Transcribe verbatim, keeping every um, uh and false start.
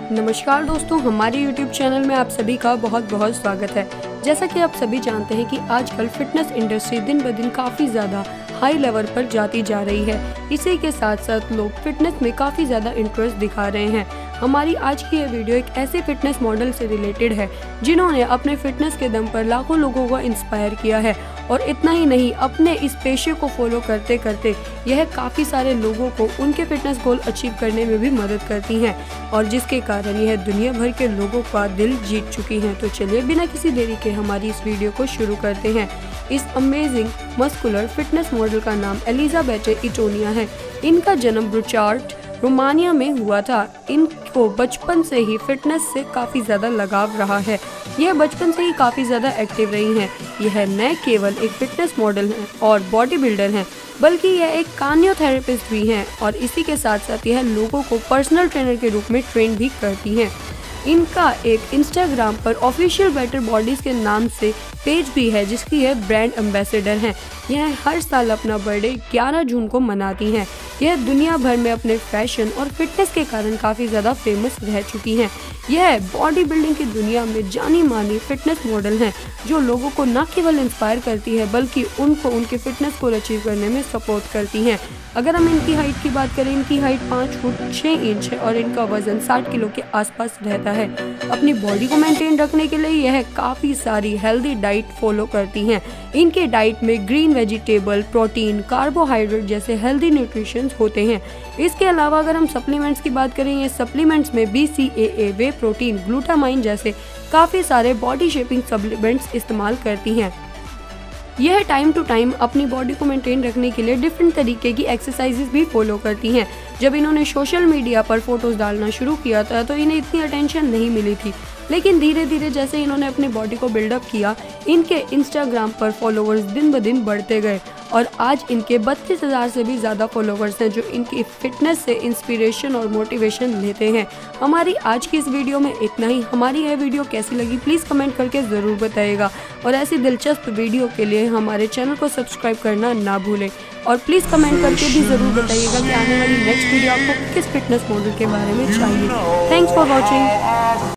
नमस्कार दोस्तों, हमारे यूट्यूब चैनल में आप सभी का बहुत बहुत स्वागत है। जैसा कि आप सभी जानते हैं कि आजकल फिटनेस इंडस्ट्री दिन ब दिन काफ़ी ज़्यादा हाई लेवल पर जाती जा रही है। इसी के साथ साथ लोग फिटनेस में काफ़ी ज़्यादा इंटरेस्ट दिखा रहे हैं। हमारी आज की यह वीडियो एक ऐसे फिटनेस मॉडल से रिलेटेड है जिन्होंने अपने फिटनेस के दम पर लाखों लोगों को इंस्पायर किया है। और इतना ही नहीं, अपने इस पेशे को फॉलो करते करते यह काफ़ी सारे लोगों को उनके फिटनेस गोल अचीव करने में भी मदद करती हैं और जिसके कारण यह दुनिया भर के लोगों का दिल जीत चुकी हैं। तो चलिए बिना किसी देरी के हमारी इस वीडियो को शुरू करते हैं। इस अमेजिंग मस्कुलर फिटनेस मॉडल का नाम एलिजाबेटे इटोनिया है। इनका जन्म बुचार्स्ट, रोमानिया में हुआ था। इनको बचपन से ही फिटनेस से काफ़ी ज़्यादा लगाव रहा है। यह बचपन से ही काफ़ी ज़्यादा एक्टिव रही हैं। यह न केवल एक फिटनेस मॉडल हैं और बॉडी बिल्डर हैं, बल्कि यह एक कानियोथेरेपिस्ट भी हैं और इसी के साथ साथ यह लोगों को पर्सनल ट्रेनर के रूप में ट्रेन भी करती हैं। इनका एक इंस्टाग्राम पर ऑफिशियल बेटर बॉडीज़ के नाम से पेज भी है जिसकी यह ब्रांड एम्बेसडर हैं। यह हर साल अपना बर्थडे ग्यारह जून को मनाती हैं। यह दुनिया भर में अपने फैशन और फिटनेस के कारण काफ़ी ज़्यादा फेमस रह चुकी हैं। यह बॉडी बिल्डिंग की दुनिया में जानी मानी फिटनेस मॉडल हैं जो लोगों को न केवल इंस्पायर करती है बल्कि उनको उनके फिटनेस को अचीव करने में सपोर्ट करती हैं। अगर हम इनकी हाइट की बात करें, इनकी हाइट पाँच फुट छः इंच है और इनका वजन साठ किलो के आसपास रहता है। अपनी बॉडी को मेंटेन रखने के लिए यह काफ़ी सारी हेल्दी डाइट फॉलो करती हैं। इनके डाइट में ग्रीन वेजिटेबल, प्रोटीन, कार्बोहाइड्रेट जैसे हेल्दी न्यूट्रिशंस होते हैं। इसके अलावा अगर हम सप्लीमेंट्स की बात करें, ये सप्लीमेंट्स में B C A A, whey protein, glutamine जैसे काफ़ी सारे बॉडी शेपिंग सप्लीमेंट्स इस्तेमाल करती हैं। यह टाइम टू टाइम अपनी बॉडी को मेंटेन रखने के लिए डिफरेंट तरीके की एक्सरसाइजेस भी फॉलो करती हैं। जब इन्होंने सोशल मीडिया पर फोटोज़ डालना शुरू किया था तो इन्हें इतनी अटेंशन नहीं मिली थी, लेकिन धीरे धीरे जैसे इन्होंने अपनी बॉडी को बिल्डअप किया, इनके इंस्टाग्राम पर फॉलोवर्स दिन ब दिन बढ़ते गए और आज इनके बत्तीस हज़ार से भी ज़्यादा फॉलोवर्स हैं जो इनकी फिटनेस से इंस्पिरेशन और मोटिवेशन लेते हैं। हमारी आज की इस वीडियो में इतना ही। हमारी यह वीडियो कैसी लगी प्लीज़ कमेंट करके ज़रूर बताइएगा और ऐसी दिलचस्प वीडियो के लिए हमारे चैनल को सब्सक्राइब करना ना भूलें और प्लीज़ कमेंट करके भी ज़रूर बताइएगा कि आने वाली नेक्स्ट वीडियो आपको किस फिटनेस मॉडल के बारे में चाहिए। Thanks for watching.